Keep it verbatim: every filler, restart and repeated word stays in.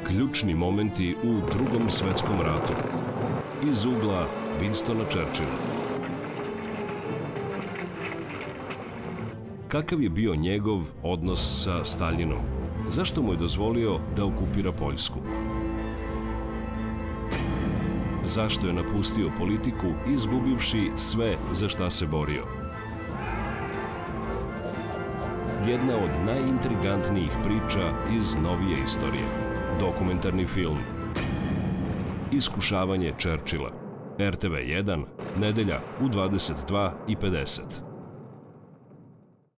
Ključni momenti u Drugom svetskom ratu iz ugla Winstona Churchilla. Kakav je bio njegov odnos sa Staljinom? Zašto mu je dozvolio da okupira Poljsku? Zašto je napustio politiku izgubivši sve za šta se borio? Jedna od najintrigantnijih priča iz novije istorije. Dokumentarni film Iskušavanje Churchilla. R T V jedan, nedelja u dvadeset dva i pedeset.